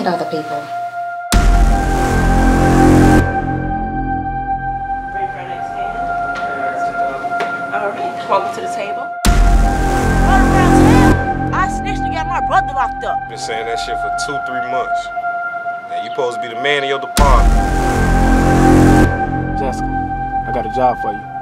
other people. Ready for our next hand? All right, welcome to the table. Run around town. I snitched and got my brother locked up. Been saying that shit for 2-3 months. Now you supposed to be the man of your department. Jessica, I got a job for you.